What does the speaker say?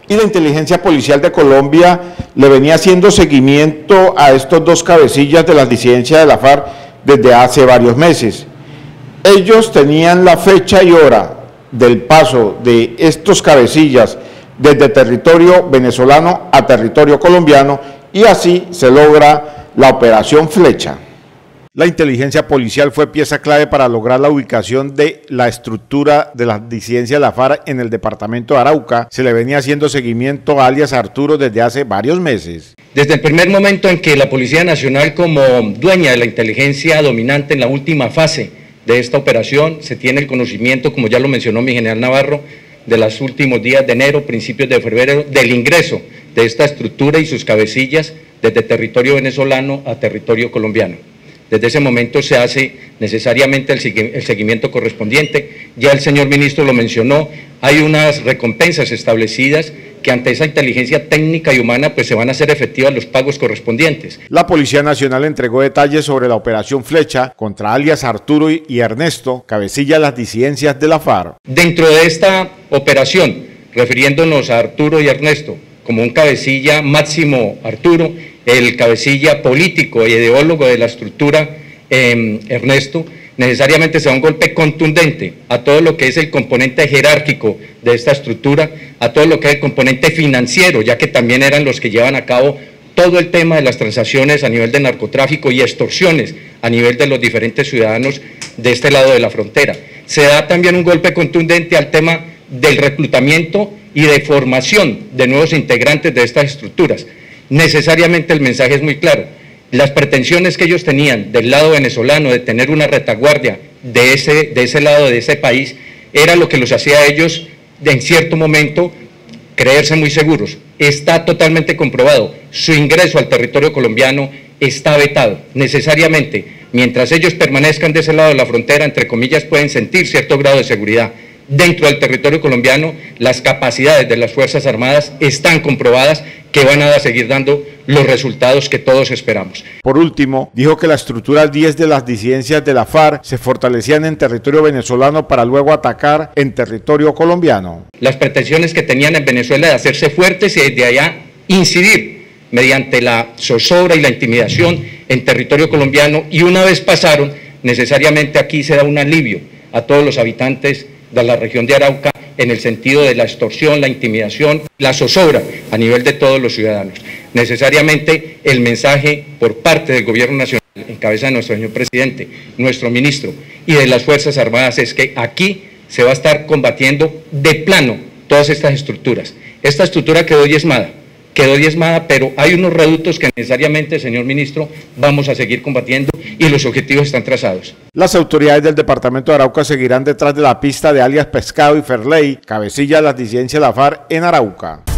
y la inteligencia policial de Colombia le venía haciendo seguimiento a estos dos cabecillas de las disidencias de la FARC desde hace varios meses. Ellos tenían la fecha y hora del paso de estos cabecillas desde territorio venezolano a territorio colombiano y así se logra la operación Flecha. La inteligencia policial fue pieza clave para lograr la ubicación de la estructura de las disidencias de la FARC en el departamento de Arauca. Se le venía haciendo seguimiento a alias Arturo desde hace varios meses. Desde el primer momento en que la Policía Nacional, como dueña de la inteligencia dominante en la última fase de esta operación, se tiene el conocimiento, como ya lo mencionó mi general Navarro, de los últimos días de enero, principios de febrero, del ingreso de esta estructura y sus cabecillas desde territorio venezolano a territorio colombiano. Desde ese momento se hace necesariamente el seguimiento correspondiente. Ya el señor ministro lo mencionó, hay unas recompensas establecidas que ante esa inteligencia técnica y humana pues se van a hacer efectivos los pagos correspondientes. La Policía Nacional entregó detalles sobre la operación Flecha contra alias Arturo y Ernesto, cabecilla de las disidencias de la FARC. Dentro de esta operación, refiriéndonos a Arturo y Ernesto, como un cabecilla máximo Arturo, el cabecilla político e ideólogo de la estructura Ernesto, necesariamente se da un golpe contundente a todo lo que es el componente jerárquico de esta estructura, a todo lo que es el componente financiero, ya que también eran los que llevan a cabo todo el tema de las transacciones a nivel de narcotráfico y extorsiones a nivel de los diferentes ciudadanos de este lado de la frontera. Se da también un golpe contundente al tema del reclutamiento y de formación de nuevos integrantes de estas estructuras. Necesariamente el mensaje es muy claro. Las pretensiones que ellos tenían del lado venezolano de tener una retaguardia de ese lado de ese país era lo que los hacía a ellos en cierto momento creerse muy seguros. Está totalmente comprobado. Su ingreso al territorio colombiano está vetado. Necesariamente, mientras ellos permanezcan de ese lado de la frontera, entre comillas, pueden sentir cierto grado de seguridad. Dentro del territorio colombiano, las capacidades de las Fuerzas Armadas están comprobadas que van a seguir dando los resultados que todos esperamos. Por último, dijo que las estructuras 10 de las disidencias de la FARC se fortalecían en territorio venezolano para luego atacar en territorio colombiano. Las pretensiones que tenían en Venezuela de hacerse fuertes y desde allá incidir mediante la zozobra y la intimidación en territorio colombiano, y una vez pasaron, necesariamente aquí se da un alivio a todos los habitantes de la región de Arauca en el sentido de la extorsión, la intimidación, la zozobra a nivel de todos los ciudadanos. Necesariamente el mensaje por parte del Gobierno Nacional, en cabeza de nuestro señor presidente, nuestro ministro y de las Fuerzas Armadas, es que aquí se va a estar combatiendo de plano todas estas estructuras. Esta estructura quedó diezmada, pero hay unos reductos que necesariamente, señor ministro, vamos a seguir combatiendo y los objetivos están trazados. Las autoridades del departamento de Arauca seguirán detrás de la pista de alias Pescado y Ferley, cabecilla de las disidencias de la FARC en Arauca.